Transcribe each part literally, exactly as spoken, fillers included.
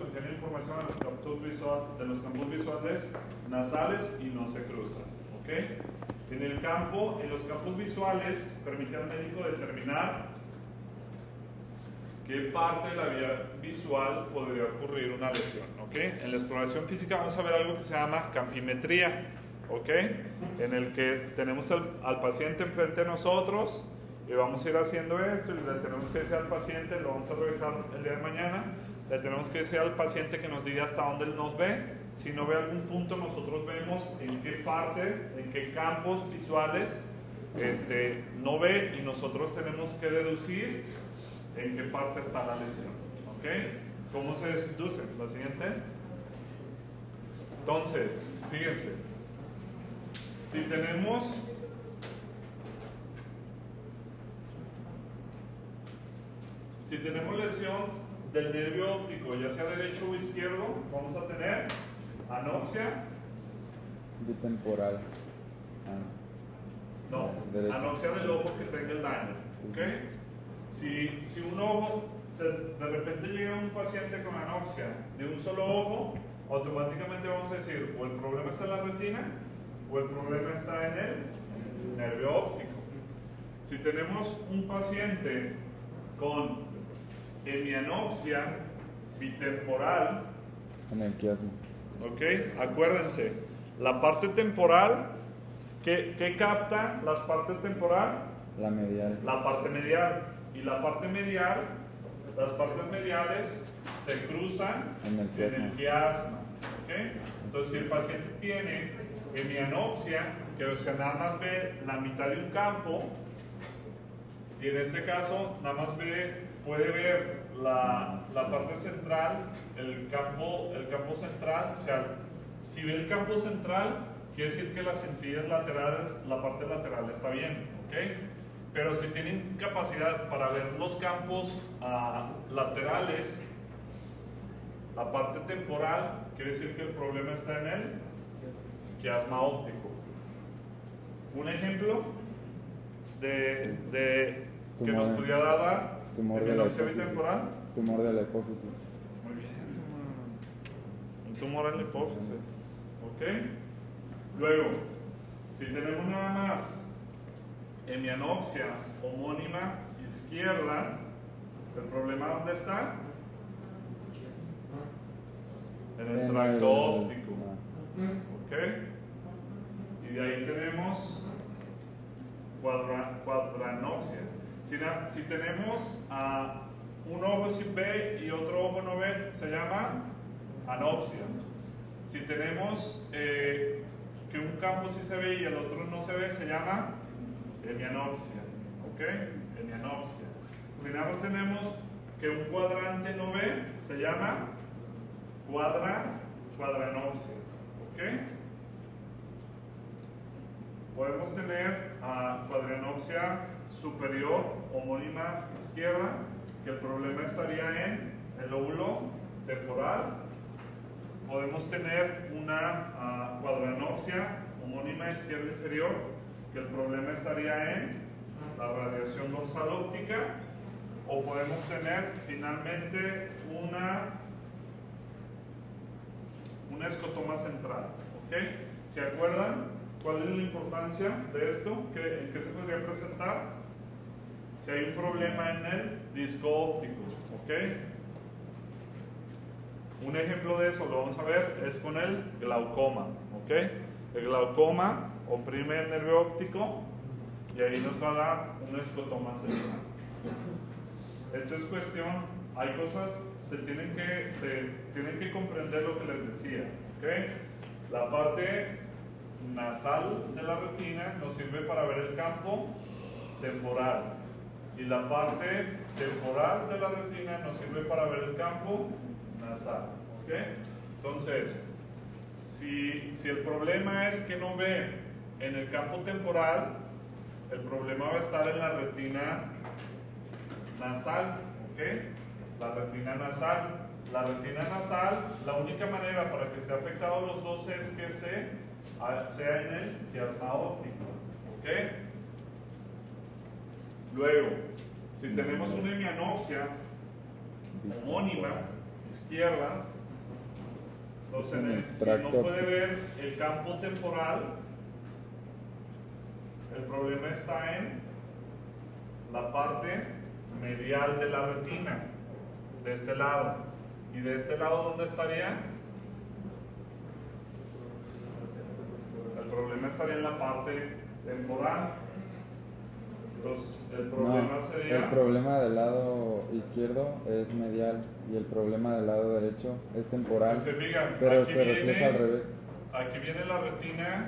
envían información a los campos visual, de los campos visuales nasales y no se cruzan. ¿Okay? En el campo, en los campos visuales, permite al médico determinar qué parte de la vía visual podría ocurrir una lesión. ¿Okay? En la exploración física vamos a ver algo que se llama campimetría, ¿okay? En el que tenemos al, al paciente enfrente de nosotros y vamos a ir haciendo esto y le tenemos que decir al paciente, lo vamos a revisar el día de mañana, le tenemos que decir al paciente que nos diga hasta dónde él nos ve. Si no ve algún punto, nosotros vemos en qué parte, en qué campos visuales este, no ve, y nosotros tenemos que deducir en qué parte está la lesión. ¿Okay? ¿Cómo se deduce? La siguiente. Entonces, fíjense, si tenemos si tenemos lesión del nervio óptico, ya sea derecho o izquierdo, vamos a tener anopsia bitemporal. Ah. no, Derecho. anopsia del ojo que tenga el daño. ¿Okay? Si, si un ojo, se, de repente llega un paciente con anopsia de un solo ojo, automáticamente vamos a decir, o el problema está en la retina, o el problema está en el nervio óptico. Si tenemos un paciente con hemianopsia bitemporal, En el quiasmo. ¿ok? Acuérdense, la parte temporal, ¿qué, qué capta las partes temporal? La medial. La parte medial. Y la parte medial, las partes mediales se cruzan En el quiasma. en el quiasma. ¿Okay? Entonces, si el paciente tiene hemianopsia, que o sea, nada más ve la mitad de un campo, y en este caso, nada más ve, puede ver la, la parte central, el campo, el campo central, o sea, si ve el campo central, quiere decir que las centillas laterales, la parte lateral está bien, ¿ok? Pero si tienen capacidad para ver los campos uh, laterales, la parte temporal, quiere decir que el problema está en el quiasma óptico. Un ejemplo de, de que Tumor. nos pudiera dar Tumor de la hemianopsia hipófisis. bitemporal. Tumor de la hipófisis. Muy bien, un tumor en la hipófisis. ¿Ok? Luego, si tenemos nada más hemianopsia homónima izquierda, ¿el problema dónde está? En el En tracto el- óptico. ah. ¿Ok? Y de ahí tenemos cuadra, cuadranopsia. Si, na- si tenemos a un ojo sí ve y otro ojo no ve, se llama anopsia. Si tenemos eh, que un campo sí se ve y el otro no se ve, se llama hemianopsia. ¿Ok? Hemianopsia. Si nada más tenemos que un cuadrante no ve, se llama cuadra, cuadranopsia. ¿Ok? Podemos tener a cuadranopsia superior homónima izquierda, que el problema estaría en el lóbulo temporal. Podemos tener una uh, cuadranopsia homónima izquierda inferior, que el problema estaría en la radiación dorsal óptica. O podemos tener finalmente una, una escotoma central. ¿Okay? ¿Se acuerdan cuál es la importancia de esto? ¿Qué, ¿En qué se podría presentar? Si hay un problema en el disco óptico. ¿Ok? Un ejemplo de eso, lo vamos a ver, es con el glaucoma. ¿Ok? El glaucoma oprime el nervio óptico y ahí nos va a dar una escotoma central. Esto es cuestión, hay cosas, se tienen que, se tienen que comprender lo que les decía. ¿Ok? La parte nasal de la retina nos sirve para ver el campo temporal. Y la parte temporal de la retina nos sirve para ver el campo nasal. ¿Ok? Entonces, si, si el problema es que no ve en el campo temporal, el problema va a estar en la retina nasal. ¿Ok? La retina nasal. La retina nasal, la única manera para que esté afectado los dos es que se, sea en el quiasma óptico. ¿Ok? Luego, si tenemos una hemianopsia homónima izquierda, Entonces, En en el el- si tracto no puede óptico. ver el campo temporal, el problema está en la parte medial de la retina, de este lado. ¿Y de este lado dónde estaría? El problema estaría en la parte temporal. Entonces, el problema No, sería... el problema del lado izquierdo es medial y el problema del lado derecho es temporal, Si se fijan, pero aquí se viene- refleja al revés. Aquí viene la retina,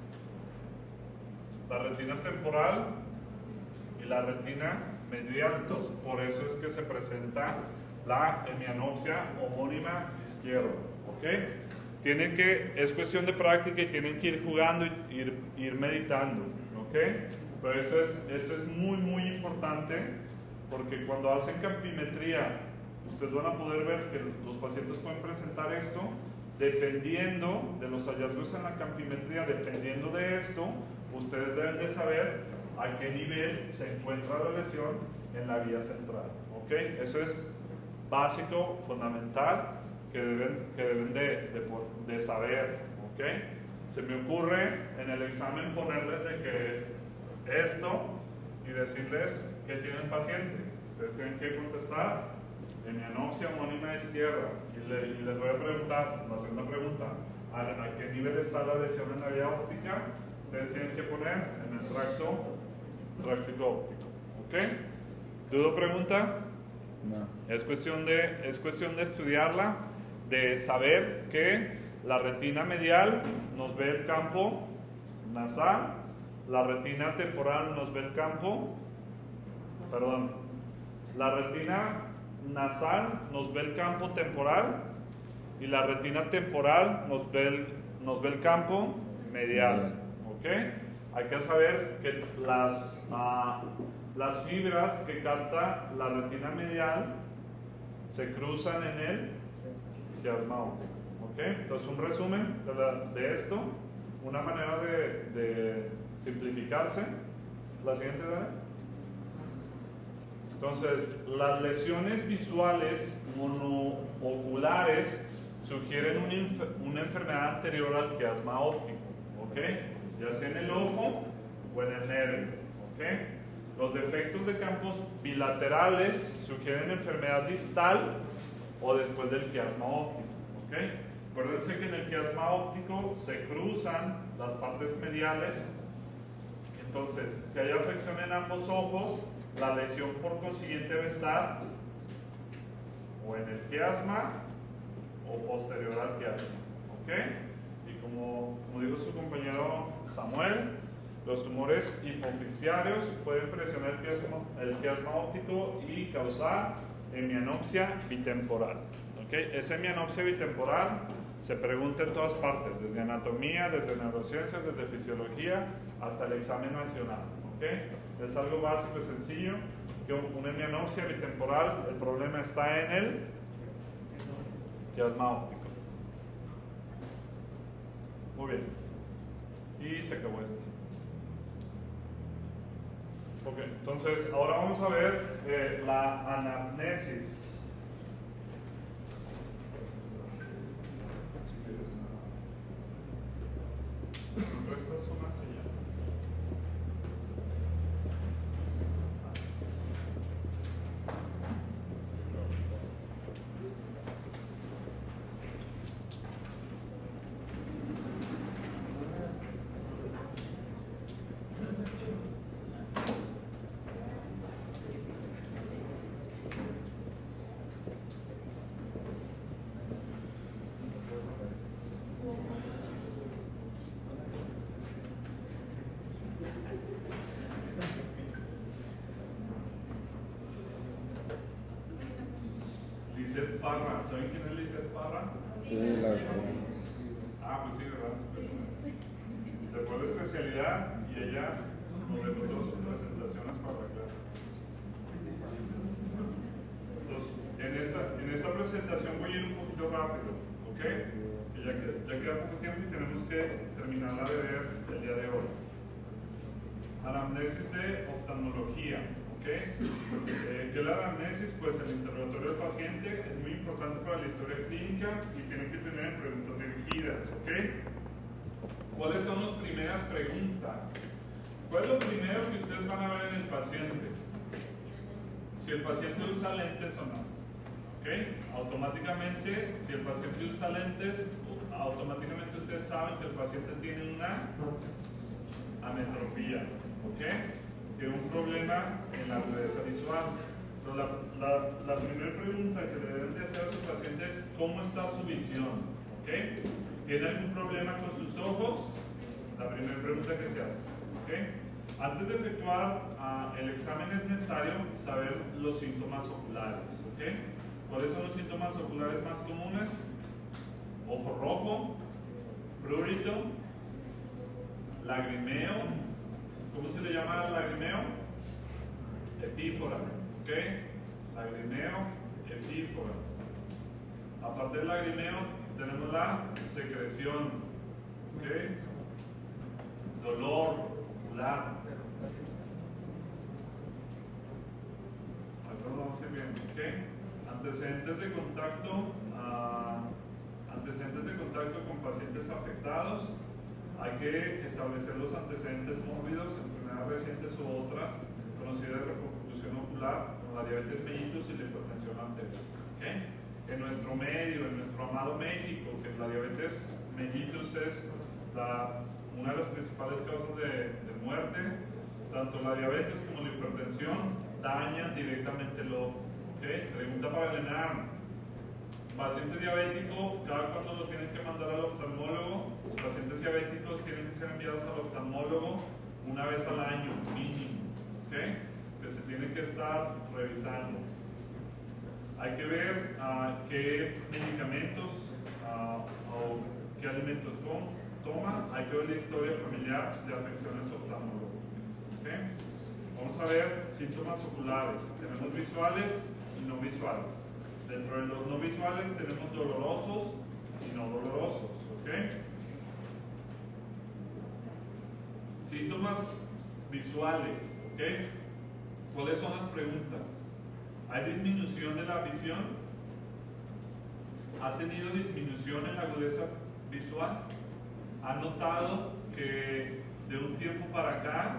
la retina temporal y la retina medial. Entonces, por eso es que se presenta la hemianopsia homónima izquierda. ¿Ok? Tienen que, es cuestión de práctica y tienen que ir jugando y ir, ir meditando. ¿Ok? Pero esto es, esto es muy, muy importante porque cuando hacen campimetría, ustedes van a poder ver que los pacientes pueden presentar esto. Dependiendo de los hallazgos en la campimetría, dependiendo de esto, ustedes deben de saber a qué nivel se encuentra la lesión en la vía central. ¿Ok? Eso es básico, fundamental, que deben, que deben de, de, de saber. ¿Ok? Se me ocurre en el examen ponerles de que esto y decirles qué tiene el paciente. Ustedes tienen que contestar hemianopsia homónima izquierda y, le, y les voy a preguntar, la segunda pregunta, ¿a, a qué nivel está la lesión en la vía óptica? Ustedes tienen que poner en el tracto tráctico óptico. ¿Ok? ¿Dudo pregunta? No. Es cuestión de, es cuestión de estudiarla, de saber que la retina medial nos ve el campo nasal, la retina temporal nos ve el campo, perdón, la retina nasal nos ve el campo temporal y la retina temporal nos ve el, nos ve el campo medial. ¿Ok? Hay que saber que las, uh, las fibras que capta la retina medial se cruzan en el quiasma óptico. ¿Ok? Entonces, un resumen de, la, de esto, una manera de, de simplificarse. La siguiente, Dani. Entonces, las lesiones visuales monooculares sugieren una, inf una enfermedad anterior al quiasma óptico, ¿ok? Ya sea en el ojo o en el nervio, ¿ok? Los defectos de campos bilaterales sugieren enfermedad distal o después del quiasma óptico, ¿ok? Acuérdense que en el quiasma óptico se cruzan las partes mediales. Entonces, si hay afección en ambos ojos, la lesión por consiguiente debe estar o en el quiasma o posterior al quiasma. ¿Ok? Y como, como dijo su compañero Samuel, los tumores hipofisiarios pueden presionar el quiasma, el quiasma óptico y causar hemianopsia bitemporal. ¿Ok? Esa hemianopsia bitemporal se pregunta en todas partes, desde anatomía, desde neurociencias, desde fisiología, hasta el examen nacional. ¿Ok? Es algo básico y sencillo, que una hemianopsia bitemporal, el problema está en el quiasma óptico. Muy bien. Y se acabó esto. Ok, entonces ahora vamos a ver eh, la anamnesis. Esta es una señal. Lizeth Parra, ¿saben quién es Lizeth Parra? Sí, la doctora. Ah, pues sí, ¿verdad? Se fue a la especialidad y ella nos dejó todas sus presentaciones para la clase. Entonces, en esta, en esta presentación voy a ir un poquito rápido, ¿ok? Que ya, que, ya queda poco tiempo y tenemos que terminarla de ver el día de hoy. Anamnesis de oftalmología, ¿ok? Eh, ¿Qué es la anamnesis? Pues el interrogatorio del paciente es muy importante para la historia clínica y tiene que tener preguntas dirigidas. ¿Okay? ¿Cuáles son las primeras preguntas? ¿Cuál es lo primero que ustedes van a ver en el paciente? Si el paciente usa lentes o no. ¿Okay? Automáticamente, si el paciente usa lentes, automáticamente ustedes saben que el paciente tiene una ametropía. ¿Okay? Tiene un problema en la agudeza visual. Pero la, la, la primera pregunta que le deben de hacer a su paciente es ¿cómo está su visión? ¿Okay? ¿Tiene algún problema con sus ojos? La primera pregunta que se hace. ¿Okay? Antes de efectuar uh, el examen es necesario saber los síntomas oculares. ¿Okay? ¿Cuáles son los síntomas oculares más comunes? Ojo rojo, prurito, lagrimeo. ¿Cómo se le llama al lagrimeo? Epífora. ¿Ok? Lagrimeo, epífora. Aparte del lagrimeo, tenemos la secreción. ¿Ok? Dolor ocular. Ahora lo vamos a ir viendo. ¿Ok? Antecedentes de contacto. Uh, antecedentes de contacto con pacientes afectados. Hay que establecer los antecedentes mórbidos, enfermedades recientes u otras conocidas de repercusión ocular, como la diabetes mellitus y la hipertensión arterial. ¿Okay? En nuestro medio, en nuestro amado México, que la diabetes mellitus es la, una de las principales causas de, de muerte, tanto la diabetes como la hipertensión dañan directamente el ojo. ¿Okay? Pregunta para el ENARM. Paciente diabético, cada cuando lo tienen que mandar al oftalmólogo, los pacientes diabéticos tienen que ser enviados al oftalmólogo una vez al año, mínimo, ¿okay? Que se tiene que estar revisando. Hay que ver uh, qué medicamentos uh, o qué alimentos com, toma, hay que ver la historia familiar de afecciones oftalmológicas. ¿Okay? Vamos a ver síntomas oculares, tenemos visuales y no visuales. Dentro de los no visuales tenemos dolorosos y no dolorosos. ¿Okay? Síntomas visuales. ¿Okay? ¿Cuáles son las preguntas? ¿Hay disminución de la visión? ¿Ha tenido disminución en la agudeza visual? ¿Ha notado que de un tiempo para acá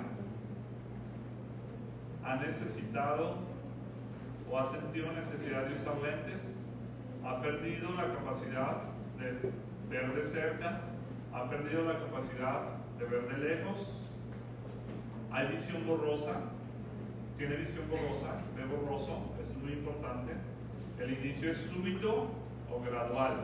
ha necesitado o ha sentido necesidad de usar lentes? ¿Ha perdido la capacidad de ver de cerca? ¿Ha perdido la capacidad de ver de lejos? ¿Hay visión borrosa? ¿Tiene visión borrosa? ¿Ve borroso? Eso es muy importante. ¿El inicio es súbito o gradual?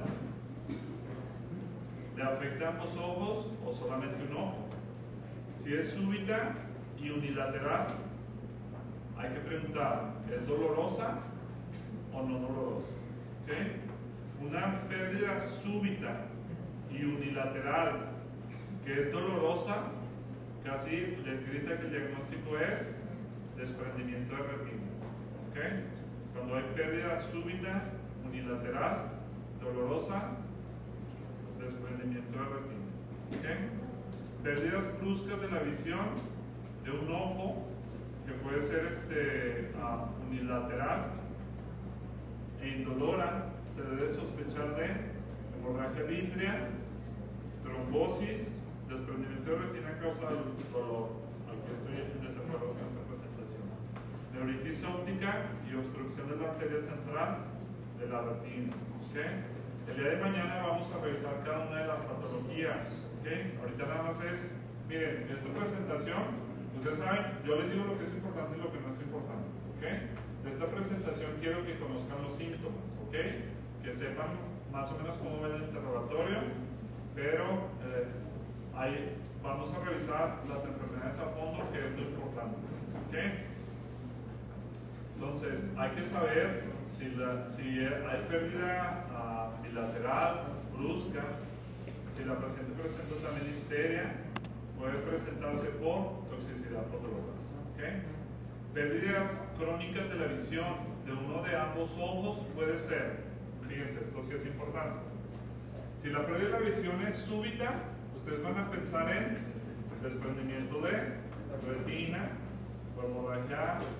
¿Le afecta ambos ojos o solamente un ojo? Si es súbita y unilateral, hay que preguntar, ¿es dolorosa o no dolorosa? ¿Okay? Una pérdida súbita y unilateral que es dolorosa, casi les grita que el diagnóstico es desprendimiento de retina. ¿Okay? Cuando hay pérdida súbita, unilateral, dolorosa, desprendimiento de retina. ¿Okay? Pérdidas bruscas de la visión de un ojo, que puede ser este, uh, unilateral e indolora, se debe sospechar de hemorragia vítrea, trombosis, desprendimiento de retina a causa del dolor. Aquí estoy en desacuerdo con esa presentación. Neuritis óptica y obstrucción de la arteria central de la retina. ¿Okay? El día de mañana vamos a revisar cada una de las patologías. ¿Okay? Ahorita nada más es, miren, esta presentación. Ustedes saben, yo les digo lo que es importante y lo que no es importante. ¿Okay? De esta presentación quiero que conozcan los síntomas, ¿okay? Que sepan más o menos cómo va el interrogatorio, pero eh, ahí vamos a revisar las enfermedades a fondo, que es lo importante. ¿Okay? Entonces, hay que saber si, la, si hay pérdida uh, bilateral, brusca, si la paciente presenta también histeria, puede presentarse por toxicidad por drogas. ¿Okay? Pérdidas crónicas de la visión de uno de ambos ojos puede ser, fíjense, esto sí es importante. Si la pérdida de la visión es súbita, ustedes van a pensar en desprendimiento de retina, hemorragia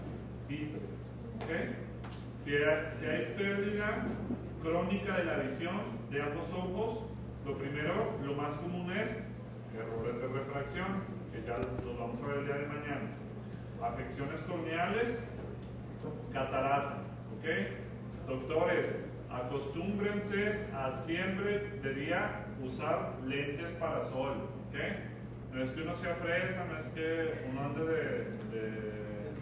vítreo. ¿Okay? Si hay, si hay pérdida crónica de la visión de ambos ojos, lo primero, lo más común es errores de refracción, que ya los vamos a ver el día de mañana. Afecciones corneales, catarata. ¿Okay? Doctores, acostúmbrense a siempre de día usar lentes para sol. ¿Okay? No es que uno sea fresa, no es que uno ande de... de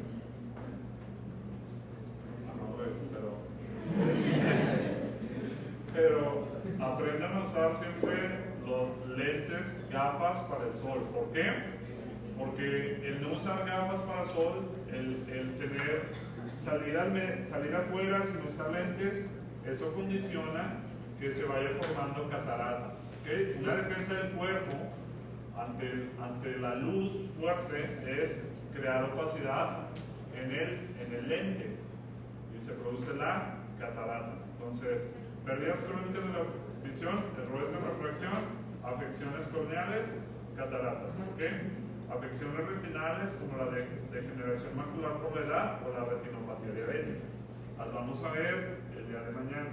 pero, pero aprendan a usar siempre los lentes, gafas para el sol. ¿Por qué? Porque el no usar gafas para sol, el, el tener salir, al, salir afuera sin usar lentes, eso condiciona que se vaya formando catarata. ¿Okay? Una defensa del cuerpo ante, ante la luz fuerte es crear opacidad en el, en el lente y se produce la catarata. Entonces, pérdidas crónicas de la visión, errores de refracción, afecciones corneales, cataratas. ¿Okay? Afecciones retinales como la de degeneración macular por la edad o la retinopatía diabética. Las vamos a ver el día de mañana.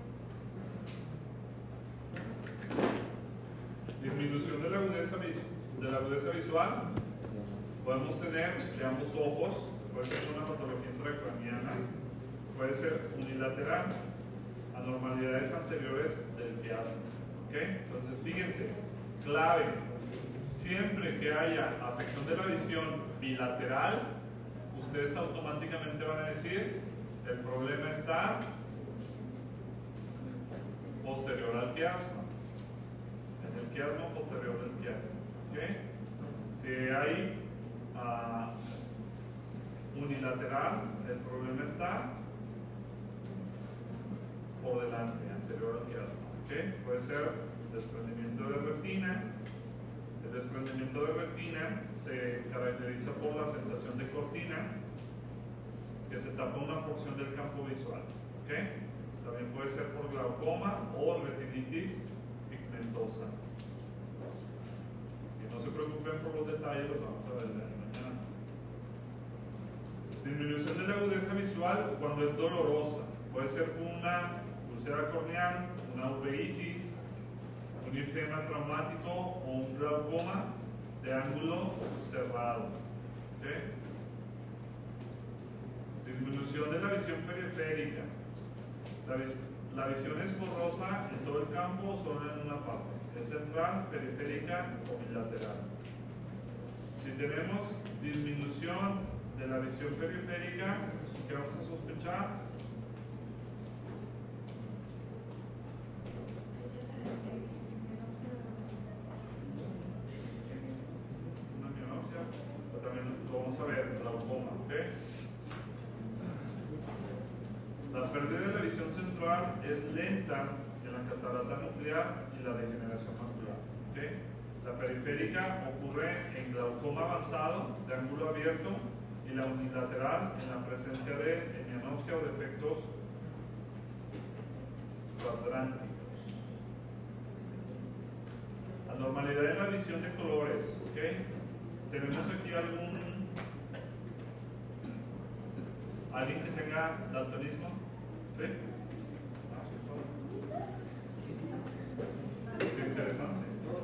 Disminución de la agudeza, de la agudeza visual. Podemos tener de ambos ojos, puede ser una patología intracraniana, puede ser unilateral, anormalidades anteriores del quiasma. ¿Okay? Entonces, fíjense, clave, siempre que haya afección de la visión bilateral, ustedes automáticamente van a decir, el problema está posterior al quiasma, en el quiasma posterior del quiasma. ¿Okay? Si hay uh, unilateral, el problema está por delante, anterior al quiasma. ¿Okay? Puede ser desprendimiento de retina. El desprendimiento de retina se caracteriza por la sensación de cortina, que se tapa una porción del campo visual. ¿Okay? También puede ser por glaucoma o retinitis pigmentosa. Y no se preocupen por los detalles, los vamos a ver mañana. Disminución de la agudeza visual cuando es dolorosa. Puede ser una úlcera corneal, una uveitis, un enfisema traumático o un glaucoma de ángulo cerrado. ¿Okay? Disminución de la visión periférica. La, vis la visión es borrosa en todo el campo o solo en una parte. Es central, periférica o bilateral. Si tenemos disminución de la visión periférica, ¿qué vamos a sospechar? Vamos a ver, glaucoma, ¿ok? La pérdida de la visión central es lenta en la catarata nuclear y la degeneración macular, ¿ok? La periférica ocurre en glaucoma avanzado de ángulo abierto y la unilateral en la presencia de hemianopsia o defectos cuadránticos. Anormalidad en la visión de colores, ¿ok? Tenemos aquí algún ¿alguien que tenga daltonismo? ¿Sí? Es interesante.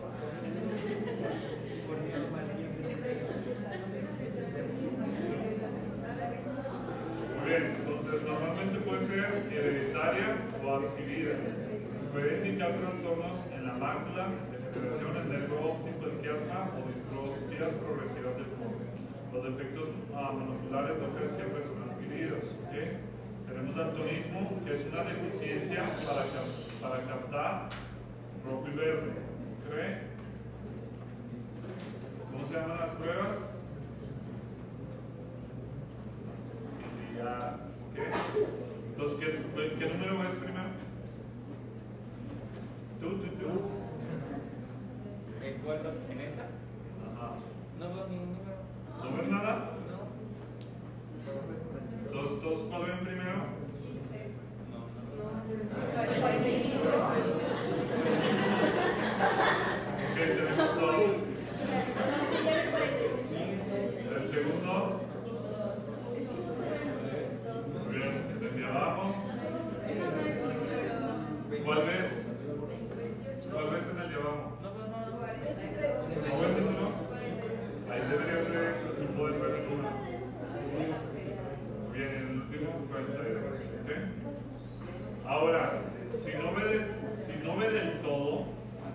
Muy bien, entonces normalmente puede ser hereditaria o adquirida. Puede indicar trastornos en la mácula, degeneración, el nervio óptico, el quiasma o distrofías progresivas del córnea. Los defectos uh, monoculares no que siempre son adquiridos. ¿Okay? Tenemos daltonismo, que es una deficiencia para, cap para captar rojo y verde. ¿Okay? ¿Cómo se llaman las pruebas? Y si ya, ¿okay? Entonces, ¿qué, ¿qué número ves primero? ¿Tú, tú, tú? ¿Recuerdo en esta? Ajá. No veo ningún número. ¿No ves nada? No. ¿Dos, dos cuál ven primero? No, no. Ok, tenemos dos. ¿El segundo? del todo,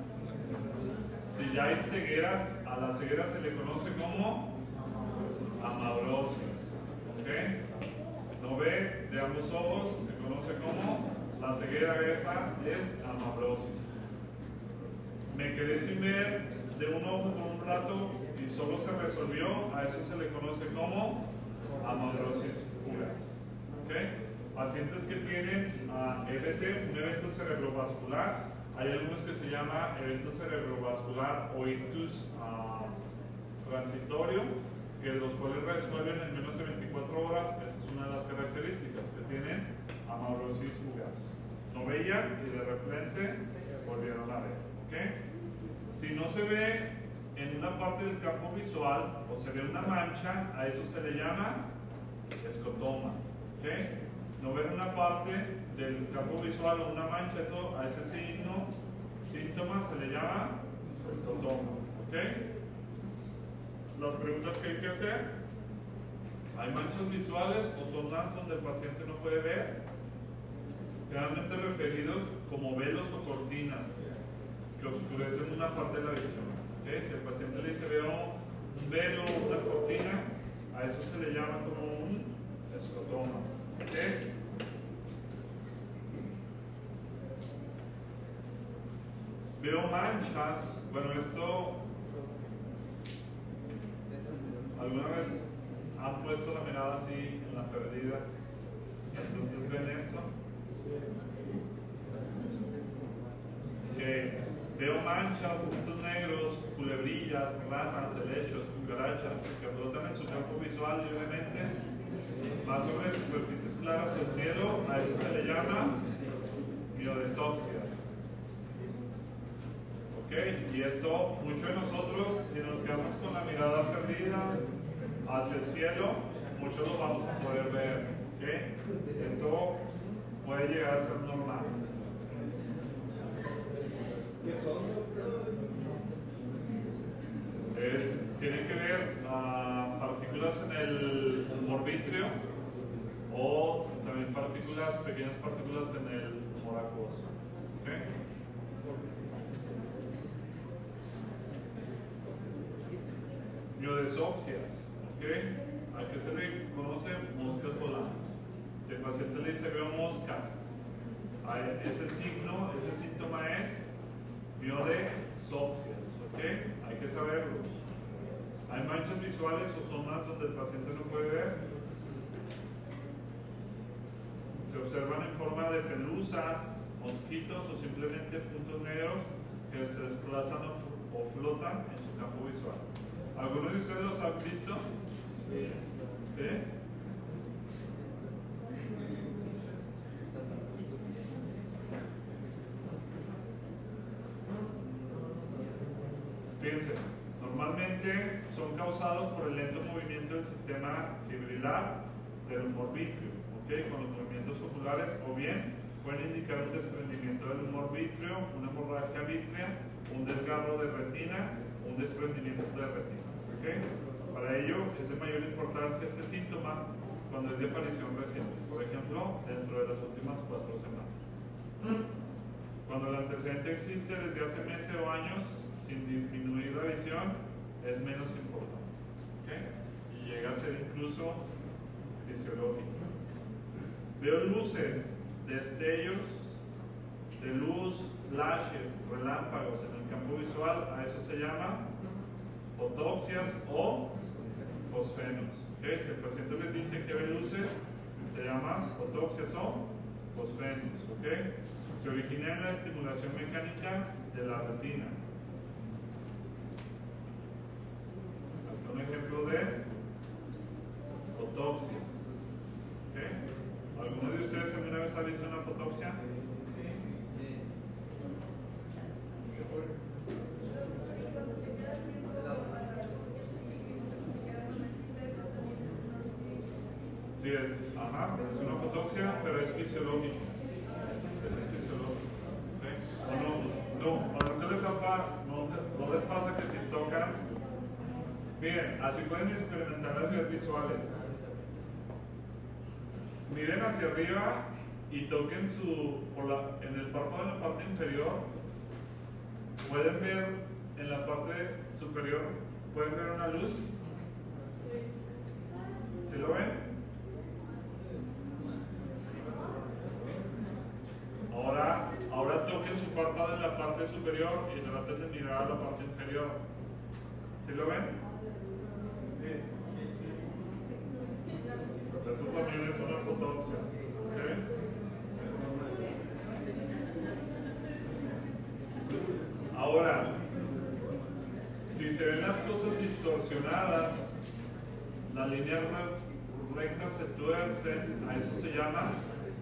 si ya hay cegueras, a la ceguera se le conoce como amaurosis. ¿Ok? No ve de ambos ojos, se conoce como la ceguera esa es amaurosis. Me quedé sin ver de un ojo por un rato y solo se resolvió, a eso se le conoce como amaurosis fugaz. ¿Okay? Pacientes que tienen uh, E B C, un evento cerebrovascular, hay algunos que se llama evento cerebrovascular o ictus uh, transitorio, que los cuales resuelven en menos de veinticuatro horas. Esa es una de las características que tienen amaurosis fugaz. No veían y de repente volvieron a ver. ¿Okay? Si no se ve en una parte del campo visual o se ve una mancha, a eso se le llama escotoma. ¿Okay? No ver una parte del campo visual o una mancha, eso, a ese signo, síntoma se le llama escotoma. ¿Okay? Las preguntas que hay que hacer: ¿hay manchas visuales o zonas donde el paciente no puede ver? Generalmente referidos como velos o cortinas que oscurecen una parte de la visión. ¿Okay? Si el paciente le dice veo un velo o una cortina, a eso se le llama como un escotoma. ¿Okay? Veo manchas. Bueno, esto alguna vez han puesto la mirada así en la perdida, entonces ven esto. Que veo manchas, puntos negros, culebrillas, ranas, helechos, cucarachas que flotan en su campo visual libremente, más sobre superficies claras del cielo, a eso se le llama miodesopsias. ¿Ok? Y esto, muchos de nosotros, si nos quedamos con la mirada perdida hacia el cielo, muchos lo vamos a poder ver. ¿Ok? Esto puede llegar a ser normal. ¿Qué son? Es, tiene que ver uh, partículas en el humor vítreo o también partículas, pequeñas partículas en el humor acuoso. ¿Okay? Miodesopsias. ¿Okay? ¿A qué se le conoce? Moscas volantes. Si el paciente le dice veo moscas, ese signo, ese síntoma es miodesopsias. ¿Okay? Hay que saberlos. ¿Hay manchas visuales o zonas donde el paciente no puede ver? Se observan en forma de pelusas, mosquitos o simplemente puntos negros que se desplazan o, o flotan en su campo visual. ¿Algunos de ustedes los han visto? Sí. ¿Sí? Fíjense, normalmente son causados por el lento movimiento del sistema fibrilar del humor vítreo, ¿okay? Con los movimientos oculares, o bien pueden indicar un desprendimiento del humor vítreo, una hemorragia vítrea, un desgarro de retina, un desprendimiento de retina. ¿Okay? Para ello es de mayor importancia este síntoma cuando es de aparición reciente, por ejemplo, dentro de las últimas cuatro semanas. Cuando el antecedente existe desde hace meses o años sin disminuir la visión, es menos importante. ¿Okay? Y llega a ser incluso fisiológico. Veo luces, destellos de luz, flashes, relámpagos en el campo visual, a eso se llama fotopsias o fosfenos. ¿Okay? Si el paciente les dice que ve luces, se llama fotopsias o fosfenos. ¿Okay? Se origina en la estimulación mecánica de la retina. Hasta un ejemplo de fotopsias. ¿Okay? ¿Alguno de ustedes alguna vez ha visto una fotopsia? Sí, ajá, es una fotopsia, pero es fisiológico. Eso es fisiológico. ¿Sí? O no, no, no, les apa, no, no les pasa que si tocan, miren, así pueden experimentar las vías visuales. Miren hacia arriba y toquen su, por la, en el párpado de la parte inferior, ¿Pueden ver en la parte superior? ¿Pueden ver una luz? ¿Sí lo ven? Ahora, ahora toquen su párpado en la parte superior y traten de mirar a la parte inferior. ¿Sí lo ven? Sí. Eso también es una fotopsia. ¿Sí? Ahora, si se ven las cosas distorsionadas, las líneas rectas se tuercen, a eso se llama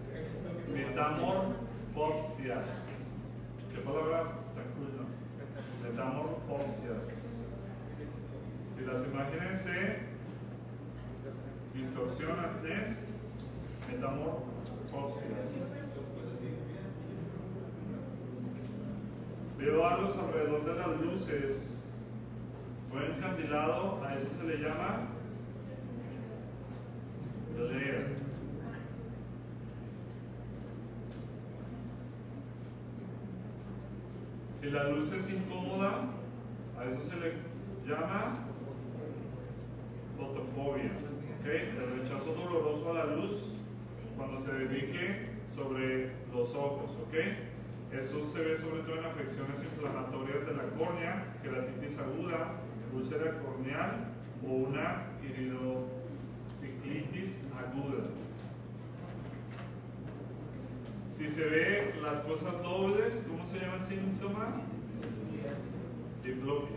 metamorfopsias. ¿Qué palabra tan cool, no? Metamorfopsias. Si las imágenes se distorsionan, es metamorfopsias. Veo halos alrededor de las luces. Buen encandilado, a eso se le llama glare. Si la luz es incómoda, a eso se le llama fotofobia. ¿Okay? El rechazo doloroso a la luz cuando se dirige sobre los ojos. ¿Okay? Eso se ve sobre todo en afecciones inflamatorias de la córnea, queratitis aguda, úlcera corneal o una iridociclitis aguda. Si se ve las cosas dobles, ¿cómo se llama el síntoma? Diplopia.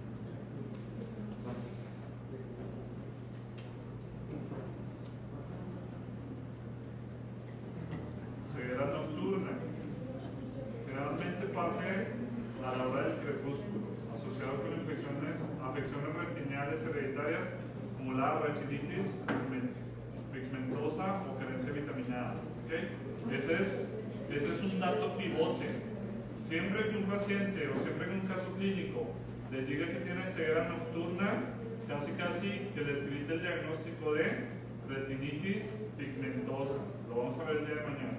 Ceguera nocturna. Generalmente parte a la hora del crepúsculo, asociado con infecciones, afecciones retinales hereditarias como la retinitis pigmentosa o carencia vitaminada. ¿Okay? Ese es, ese es un dato pivote. Siempre que un paciente o siempre que un caso clínico les diga que tiene ceguera nocturna, casi casi que les grite el diagnóstico de retinitis pigmentosa. Lo vamos a ver el día de mañana.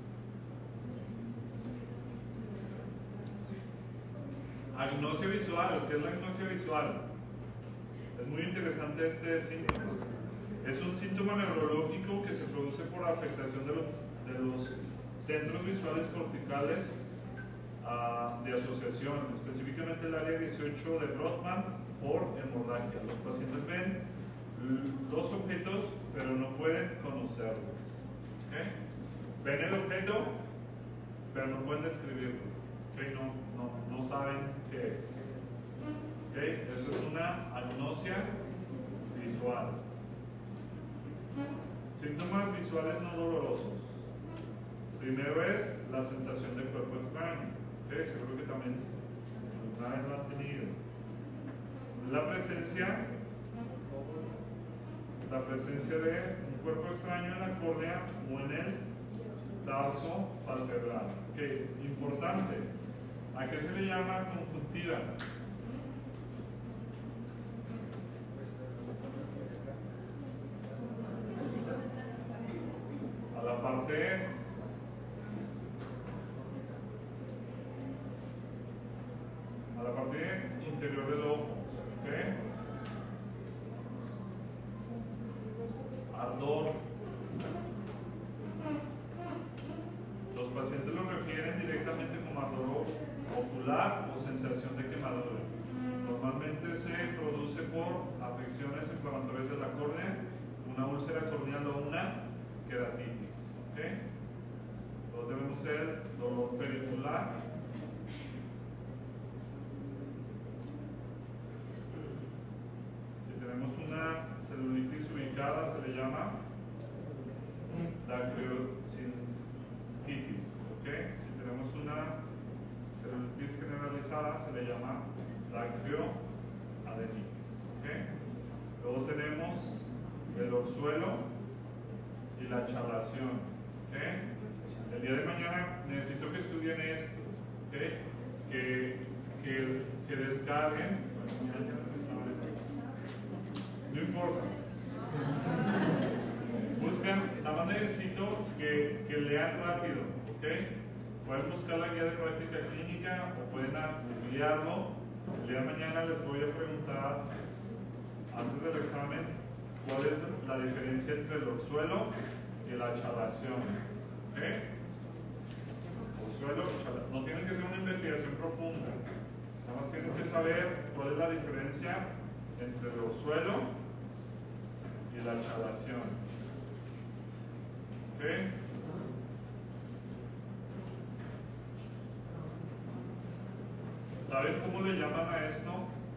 Agnosia visual. ¿Qué es la agnosia visual? Es muy interesante este síntoma. Es un síntoma neurológico que se produce por afectación de los, de los centros visuales corticales uh, de asociación, específicamente el área dieciocho de Brodmann por hemorragia. Los pacientes ven los objetos, pero no pueden conocerlos. ¿Okay? Ven el objeto, pero no pueden describirlo. ¿Okay? No, no, no saben qué es. ¿Okay? Eso es una agnosia visual. Síntomas visuales no dolorosos. Primero es la sensación de cuerpo extraño. ¿Okay? Seguro que también alguna vez lo han tenido. La presencia, la presencia de un cuerpo extraño en la córnea o en el tarso palpebral. ¿Okay? Importante. ¿A qué se le llama conjuntiva? A la parte a la parte interior del ojo. ¿Okay? Ardor. Los pacientes lo refieren directamente como ardor ocular o sensación de quemadura. Normalmente se produce por afecciones inflamatorias de la córnea, una úlcera corneal o una queratitis. ¿Okay? Luego tenemos el dolor pericular. Si tenemos una celulitis ubicada, se le llama dacryocystitis. ¿Okay? Si tenemos una celulitis generalizada, se le llama dacryoadenitis. ¿Okay? Luego tenemos el orzuelo y la chalación. ¿Okay? El día de mañana necesito que estudien esto. ¿Okay? Que, que, que descarguen. No importa. Buscan, nada más necesito que, que lean rápido. ¿Okay? Pueden buscar la guía de práctica clínica o pueden googlearlo. El día de mañana les voy a preguntar, antes del examen, cuál es la diferencia entre el orzuelo y la chalación. ¿Okay? Orzuelo, chalación. No tienen que ser una investigación profunda. Nada más tienen que saber cuál es la diferencia entre el orzuelo y la chalación. ¿Okay? ¿Saben cómo le llaman a esto?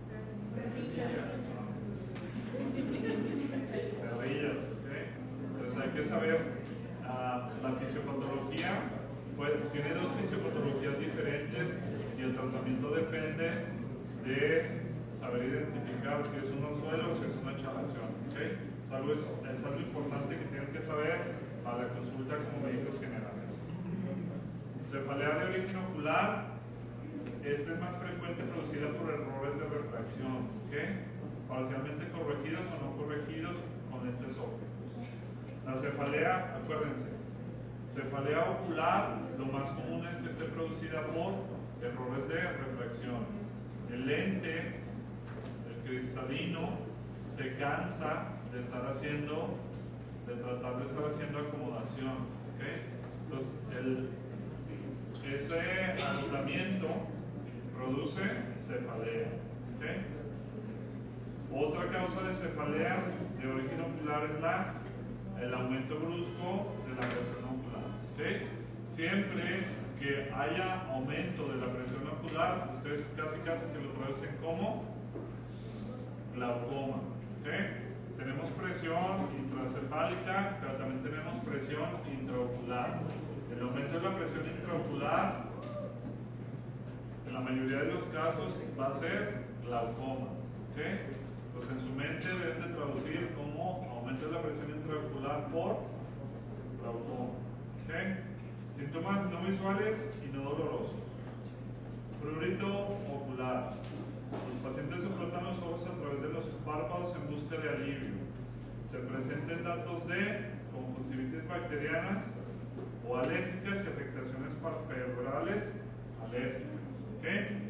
Perrillas, ¿ok? Entonces hay que saber uh, la fisiopatología, pues, tiene dos fisiopatologías diferentes y el tratamiento depende de saber identificar si es un orzuelo o si es una chalación, ¿ok? Es algo, es, es algo importante que tienen que saber a la consulta como médicos generales. Cefalea de origen ocular. Esta es más frecuente producida por errores de refracción, ¿okay? Parcialmente corregidos o no corregidos con lentes ópticos. La cefalea, acuérdense, cefalea ocular, lo más común es que esté producida por errores de refracción. El lente, el cristalino, se cansa de estar haciendo, de tratar de estar haciendo acomodación, ¿okay? Entonces, el, ese agotamiento produce cefalea. ¿Okay? Otra causa de cefalea de origen ocular es la, el aumento brusco de la presión ocular. ¿Okay? Siempre que haya aumento de la presión ocular, ustedes casi casi que lo traducen como glaucoma. ¿Okay? Tenemos presión intracefálica, pero también tenemos presión intraocular. El aumento de la presión intraocular en la mayoría de los casos va a ser glaucoma. ¿Okay? Pues en su mente deben de traducir como aumento de la presión intraocular por glaucoma. ¿Okay? Síntomas no visuales y no dolorosos. Prurito ocular. Los pacientes se frotan los ojos a través de los párpados en busca de alivio. Se presentan datos de conjuntivitis bacterianas o alérgicas y afectaciones palpebrales alérgicas. ¿Okay?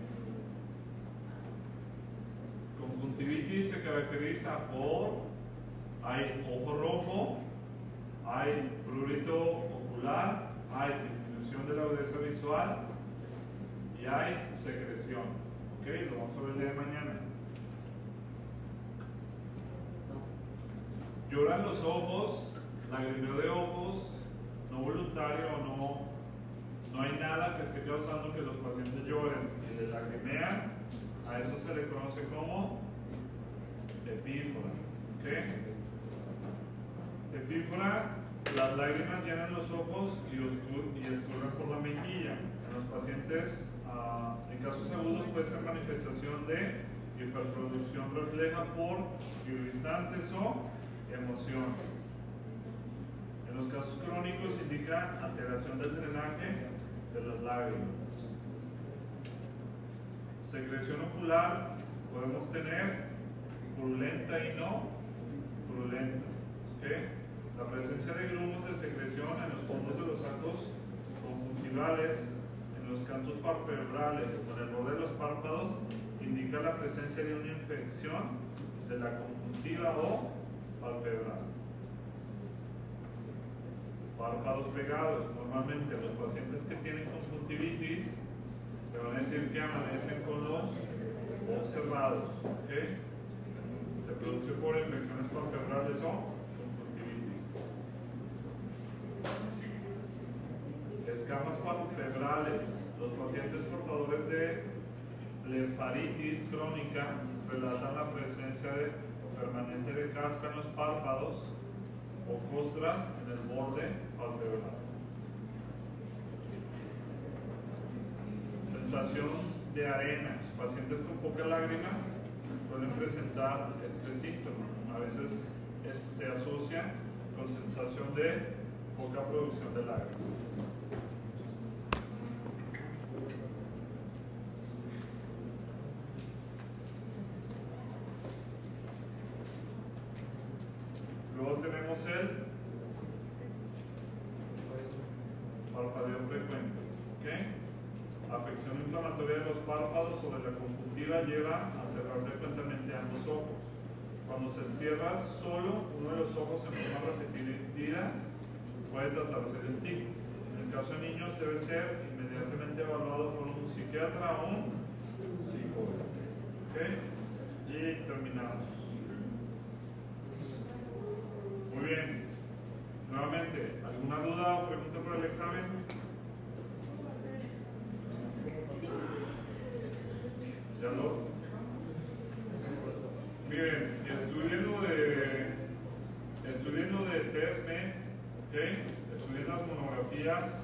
Conjuntivitis se caracteriza por hay ojo rojo, hay prurito ocular, hay disminución de la agudeza visual y hay secreción. ¿Okay? Lo vamos a ver el día de mañana. Lloran los ojos, lagrimeo de ojos, no voluntario o no. No hay nada que esté causando que los pacientes lloren y les lagrimean. A eso se le conoce como epífora. ¿Okay? Epífora, las lágrimas llenan los ojos y, y escurren por la mejilla. En los pacientes, uh, en casos agudos, puede ser manifestación de hiperproducción refleja por irritantes o emociones. En los casos crónicos indica alteración del drenaje de las lágrimas. Secreción ocular podemos tener purulenta y no purulenta. ¿Okay? La presencia de grumos de secreción en los fondos de los sacos conjuntivales, en los cantos palpebrales o en el borde de los párpados indica la presencia de una infección de la conjuntiva o palpebral. Párpados pegados. Normalmente los pacientes que tienen conjuntivitis te van a decir que amanecen con los ojos cerrados. ¿Okay? Se produce por infecciones palpebrales o conjuntivitis. Escamas palpebrales. Los pacientes portadores de blefaritis crónica relatan la presencia de, permanente de caspa en los párpados o costras en el borde palpebral. Sensación de arena. Pacientes con pocas lágrimas pueden presentar este síntoma. A veces es, se asocia con sensación de poca producción de lágrimas. Luego tenemos el parpadeo frecuente. ¿Okay? afección inflamatoria de los párpados o de la conjuntiva lleva a cerrar frecuentemente ambos ojos. Cuando se cierra solo uno de los ojos en forma repetida, puede tratarse de un tic. En el caso de niños debe ser inmediatamente evaluado por un psiquiatra o un psicólogo. ¿Okay? Y terminamos. Muy bien. Nuevamente, ¿alguna duda o pregunta por el examen? ¿Ya lo? Miren, estudien lo de, estudien lo de TestNet, ¿ok? Estudien las monografías.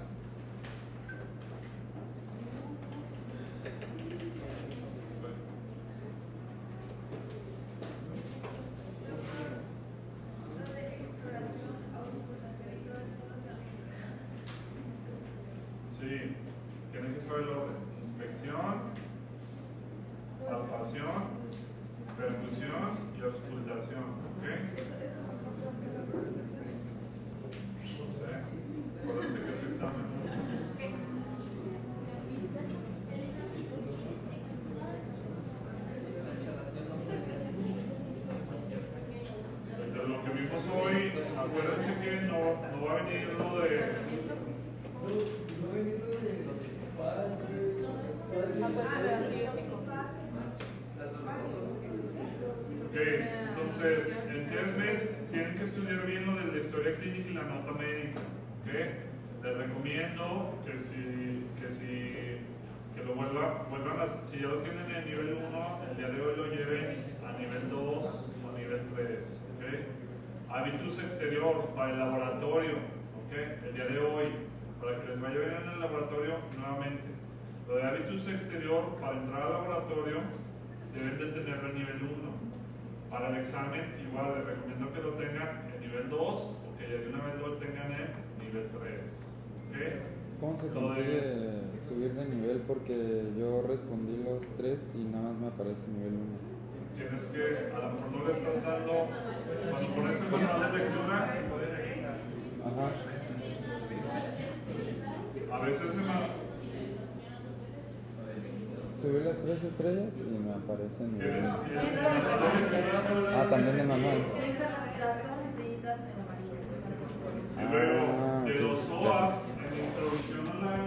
Sí, tienen que saber el orden. Inspección, palpación, percusión y auscultación. ¿Ok? No sé. Acuérdense que es examen. De lo que vimos hoy, acuérdense que no, no va a venir lo de. Ok, entonces en TestNet tienen que estudiar bien lo de la historia clínica y la nota médica. Okay. Les recomiendo que si, que si que lo vuelvan, vuelvan a, si ya lo tienen en nivel uno, el día de hoy lo lleven a nivel dos o nivel tres. Okay. Habitus exterior para el laboratorio. Okay. El día de hoy, para que les vaya bien en el laboratorio, nuevamente. Lo de habitus exterior para entrar al laboratorio deben de tenerlo en nivel uno. Para el examen, igual les recomiendo que lo tengan en nivel dos o que ya de una vez lo tengan en nivel tres. ¿Okay? ¿Cómo se Lo consigue de- subir de nivel? Porque yo respondí los tres y nada más me aparece nivel uno. Tienes que, a lo mejor no le estás dando, cuando pones el manual de lectura, Ajá. a veces se ma- Subí las tres estrellas y me aparece nivel tienes, uno. tienes el manual de lectura. Ah, también el manual. Tienes las, las todas las estrellitas en amarillo. Y luego, Ah, de ok, los O A S, gracias. en introducción a la